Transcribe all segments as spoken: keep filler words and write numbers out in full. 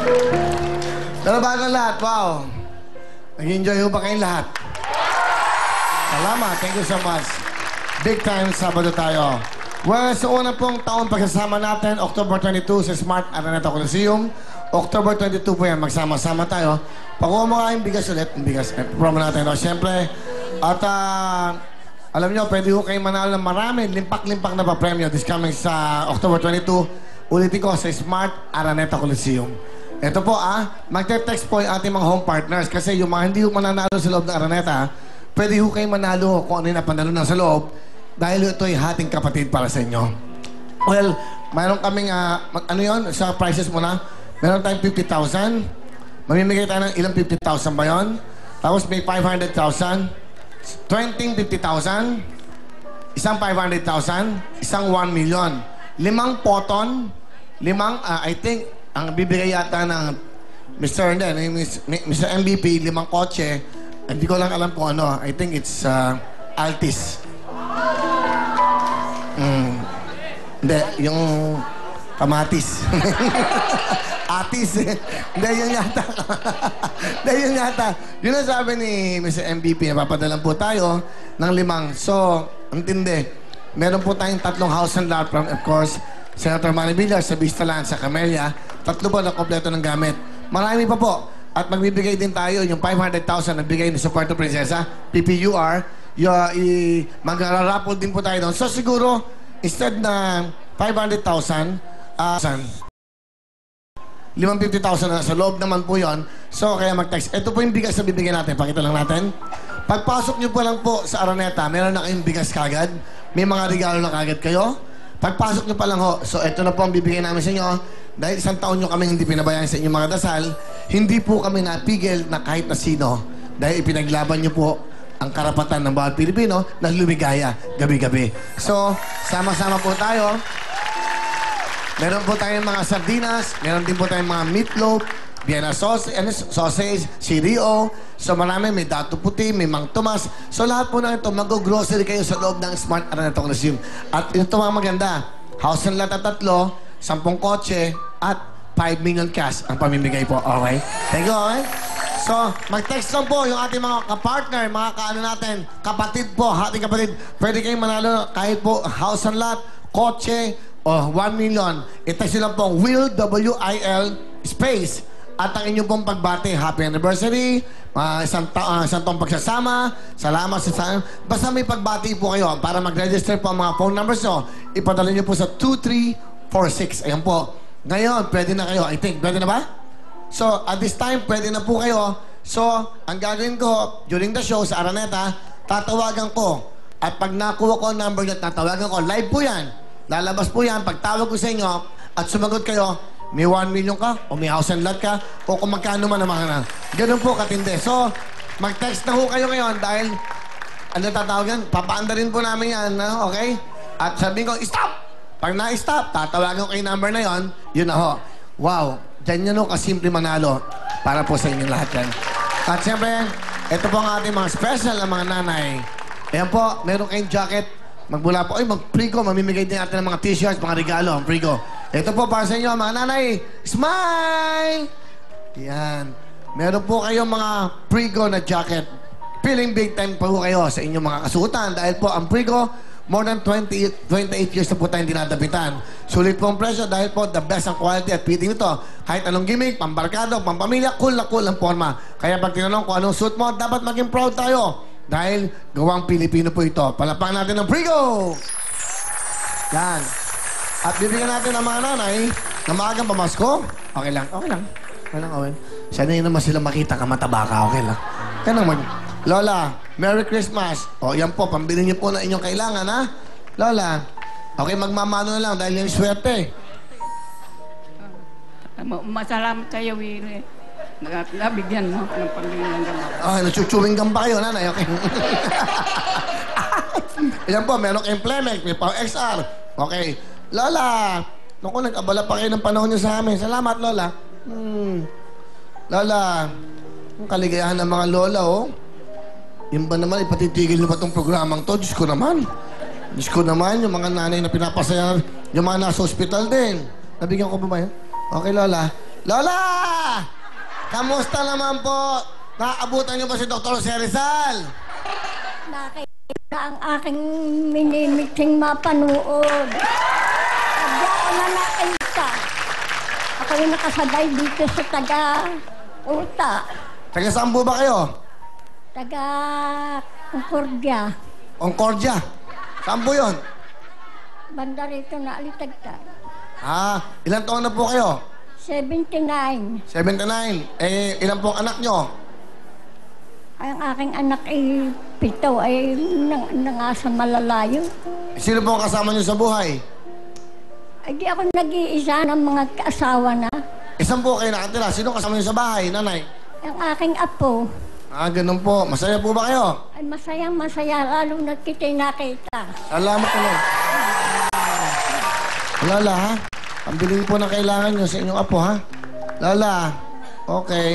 Pero bago lahat, wow. Nag-enjoy ho ba kayong lahat? Salamat. Thank you so much. Big time Sabado tayo. Well, sa unang pong taon pagsasama natin, October twenty-two sa Smart Araneta Coliseum. October twenty-two po yan, magsama-sama tayo. Pag-uwa mo kayong bigas ulit, yung bigas, eh, promo natin. No? Siyempre, at uh, alam nyo, pwede ho kayong manalo ng marami, limpak-limpak na pa-premyo this coming sa October twenty-two. Ulitin ko sa Smart Araneta Coliseum. Ito po ah, magte-text po yung ating mga home partners kasi yung mga hindi ho mananalo sa loob ng Araneta, pwede ho kayong manalo kung ano yung napanalo na sa loob dahil ito ay hating kapatid para sa inyo. Well, mayroon kaming, uh, ano yun, sa prices muna, meron tayong fifty thousand. Mamimigay tayo ng ilang fifty thousand ba yun? Tapos may five hundred thousand. twenty fifty thousand. Isang five hundred thousand. Isang one million. Limang poton. Limang, uh, I think, ang bibigay yata ng Mister Hindi, Mister M V P, limang kotse. Hindi ko lang alam kung ano. I think it's uh, Altis. Mm. Hindi, yung kamatis. Atis. Hindi, yun yata. Hindi, yun yata. Yun ang sabi ni Mister M V P, napapadalan po tayo ng limang. So, ang tindi. Meron po tayong tatlong house and lot from, of course, Senator Manny Villar sa Vistaland, sa Camellia. Tatlo po na kompleto ng gamit. Marami pa po. At magbibigay din tayo yung five hundred thousand na bigay ni Puerto Princesa, P P U R. Mag-rapple din po tayo doon. So siguro, instead na five hundred thousand, uh, limang fifty thousand na sa loob naman po yon. So kaya mag-text. Ito po yung bigas na bibigyan natin. Pakita lang natin. Pagpasok nyo po lang po sa Araneta, meron na kayong bigas kagad. May mga regalo na kagad kayo. Pagpasok nyo pa lang ho, so ito na po ang bibigyan namin sa inyo. Dahil isang taon nyo kami hindi pinabayaan sa inyong mga dasal, hindi po kami napigil na kahit na sino. Dahil ipinaglaban nyo po ang karapatan ng bawat Pilipino na lumigaya gabi-gabi. So, sama-sama po tayo. Meron po tayong mga sardinas, meron din po tayong mga meatloaf, Vienna sausage, sausage, C D O. So marami, may dato puti, may Mang Tomas. So lahat po na ito, mag-grocery kayo sa loob ng Smart Araneta Coliseum. At ito mga maganda, house and lot at tatlo, sampung kotse, at five million cash ang pamimigay po. Okay? Thank you, okay? So, mag-text lang po yung ating mga kapartner, mga kaano natin, kapatid po, ating kapatid. Pwede kayong manalo kahit po house and lot, kotse, o one million. I-text nyo lang po, Will, W I L, space. At ang inyong pong pagbati, happy anniversary, uh, isang, ta uh, isang taong pagsasama, salamat sa... Basta may pagbati po kayo para mag-register po ang mga phone numbers nyo. Ipadala nyo po sa two three four six. Ayan po. Ngayon, pwede na kayo. I think, pwede na ba? So, at this time, pwede na po kayo. So, ang gagawin ko, during the show sa Araneta, tatawagan ko. At pag nakuha ko ang number nyo, tatawagan ko. Live po yan. Lalabas po yan. Pag tawag ko sa inyo, at sumagot kayo, may one million ka, o may house and lot ka, o kung magkano man naman na. Ganun po katindi. So, mag-text na ho kayo ngayon dahil, ano tatawagan? Papaanda rin po namin yan, no? Okay? At sabihin ko, stop! Pag na-stop, tatawagan ko yung number na yon, yun na ho. Wow, dyan yun ho kasimple manalo para po sa inyo lahat yan. At siyempre, ito po ang ating mga special na mga nanay. Ayan po, meron kayong jacket. Magmula po, ay mag-frigo, mamimigay din natin ng mga t-shirts, mga regalo, ang frigo. Ito po para sa inyo, mga nanay. Smile! Yan. Meron po kayong mga frigo na jacket. Feeling big time pa po kayo sa inyong mga kasuotan. Dahil po, ang frigo, more than twenty, twenty-eight years na po tayong dinadapitan. Sulit po ang presyo dahil po, the best ang quality at fitting nito. Kahit anong gimmick, pambarkado, pampamilya, cool na cool ang forma. Kaya pag tinanong kung anong suit mo, dapat maging proud tayo. Dahil gawang Pilipino po ito. Palapakan natin ng frigo! Yan. At bibigyan natin ng mga nanay na maagang pamasko. Okay lang, okay lang. Okay lang, Owen. Sana yun naman sila makita ka, mataba ka. Okay lang. Kaya nang mag... Lola, Merry Christmas. O, yan po, pambili niyo po na inyong kailangan, ha? Lola, okay, magmamano na lang dahil yung swerte. Uh, masalamat kayo, Willie. Nabigyan mo ng pambili ng gamot. Okay, nagchuchewing gum pa kayo, nanay. Okay. Ayan po, meron kayong Plemex, may Pau X R. Okay. Lola, naku, nag-abala pa kayo ng panahon niyo sa amin. Salamat, Lola. Hmm. Lola, ang kaligayahan ng mga lola, oh. Yung ba naman, ipatitigil niyo ba itong programang to? Diyos ko naman. Diyos ko naman, yung mga nanay na pinapasaya, yung mga nasa hospital din. Nabigyan ko ba ba yan? Okay, Lola. Lola! Kamusta naman po? Nakaabutan niyo ba si Doktor Serizal? Nakita ang aking minimiting mapanood. Hindi ako na nakita. Ako yung nakasabay dito sa taga-uta. Taga saan po ba kayo? Taga-Concordia. Concordia. Saan po yun? Banda rito na alitagtag. Ah, ilang taon na po kayo? seventy-nine. seventy-nine. Eh, ilan po ang anak nyo? Ang aking anak ay pito ay nang, nangasa malalayo. Sino po ang kasama nyo sa buhay? Ay di ako nag-iisa ng mga kaasawa na. Isang po kayo nakatira. Sino kasama nyo sa bahay, nanay? Ang aking apo Ah, ganun po. Masaya po ba kayo? ay masayang masaya lalo na kita'y nakita. Salamat po. Lola, ha? Pambili po ng kailangan nyo sa inyong apo, ha? Lola, okay.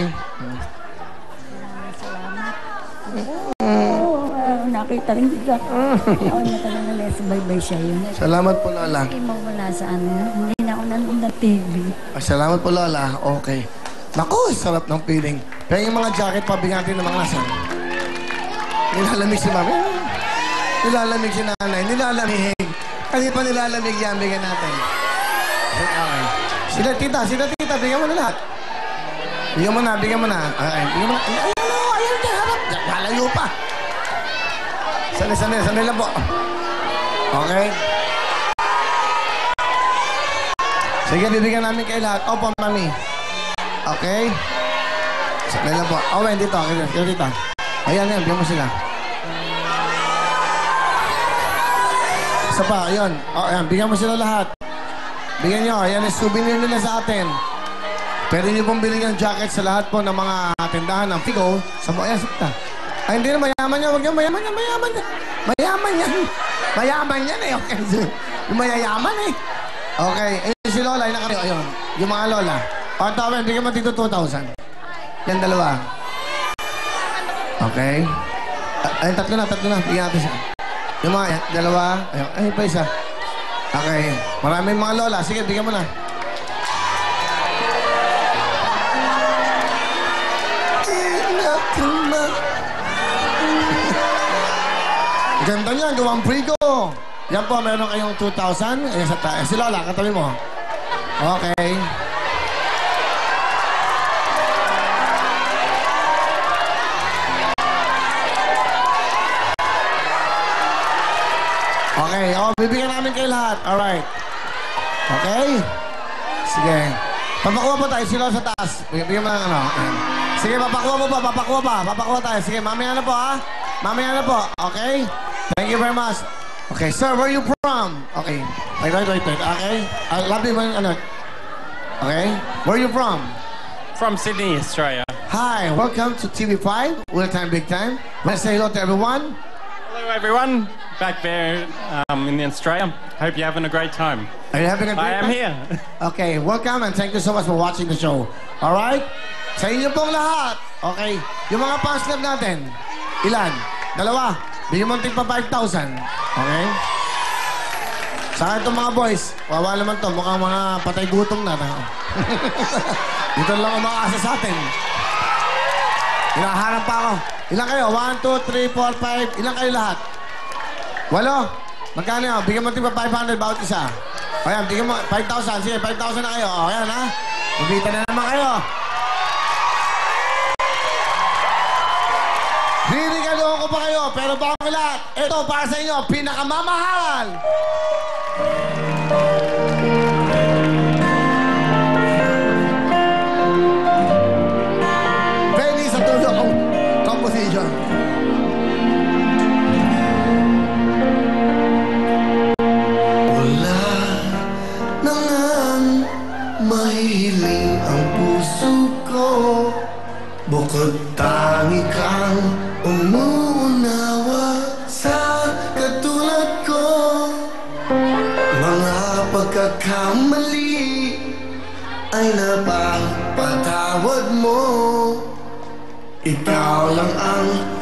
Oo, uh, nakita rin kita. Oo, nakita na sa baybay siya yun. Salamat po, Lola. Hindi mawala sa ano. Hindi na ako nanood ng T V. Ay, salamat po, Lola. Okay. Naku, sarap ng feeling. Pero yung mga jacket, pabigyan natin ng mga nasan. Nilalamig si mami. Nilalamig si nanay. Nilalamig. Kasi pa nilalamig yan, bigyan natin. Okay. Sila tita, sila tita, bigyan mo na lahat. Bigyan mo na, bigyan mo na. Okay, bigyan mo na. Ay, ano, ayun, di, harap. Lalayo pa. Sandali, sandali, sandali lang po. Okay. Sige, bibigyan namin kayo lahat. Opo, mami. Okay. Sandali lang po. Oh, wen, dito. Dito, dito. Ayan, ayan. Bigyan mo sila. Isa pa, ayun. Oh, ayan. Bigyan mo sila lahat. Bigyan nyo. Ayan yung souvenir nila sa atin. Pwede nyo pong bilhin yung jacket sa lahat po ng mga tindahan ng Figo. Sa mo, ayan, sakta. Ay, hindi na mayaman yan. Huwag yan, mayaman yan, mayaman yan. Mayaman yan. Mayaman yan eh. Okay. Yung mayayaman eh. Okay. Ayun si Lola. Ayun, ayun. Yung mga Lola. O, tawin. Bigyan mo dito two thousand. Yan, dalawa. Okay. Ay, tatlo na, tatlo na. Bigyan natin siya. Yung mga, yan, dalawa. Ayun. Ay, pa isa. Okay. Maraming mga Lola. Sige, bigyan mo na. Ganda niya, gawang prigo. Yan po, meron kayong two thousand. Ayan sa tayo. Si Lola, katabi mo. Okay. Okay, oh, bibigyan namin kayo lahat. Alright. Okay? Sige. Papakuha po tayo. Sila sa taas. Bigyan mo ng ano. Sige, papakuha mo pa. Papakuha pa. Papakuha tayo. Sige, mamaya na po, ha? Mamaya na po. Okay? Thank you very much. Okay, sir, where are you from? Okay. Wait, wait, wait, wait. Okay? I love you when, ano. Okay? Where are you from? From Sydney, Australia. Hi, welcome to T V five. Real Time, Big Time. Let's say hello to everyone. Hello, everyone. Back there um, in Australia. Hope you're having a great time. Are you having a great I am time? here. Okay, welcome and thank you so much for watching the show. Alright? Sa inyo pong lahat. Okay? Yung mga fans club natin. Ilan? Dalawa. Bigyan mo tig pa five thousand. Okay? Sa akin itong mga boys, wawa naman to. Mukhang mga patay gutom na. Dito lang umaasa sa atin. Hinahanap pa ako. Ilan kayo? one, two, three, four, five. Ilan kayo lahat? Walo? Magkano yun? Bigyan mo tig pa five hundred bawat isa. O yan, bigyan mo five thousand. Sige, five thousand na kayo. O yan, ha? Mabita na naman kayo. Hinigaloon ko pa kayo, pero bago lahat, ito para sa inyo, pinakamamahal! Benny sa tulong composition. Wala na ngang mahihiling ang puso ko, bukod tangi kang umuunawa sa katulad ko. Mga pagkakamali ay napapatawad mo. Ikaw lang ang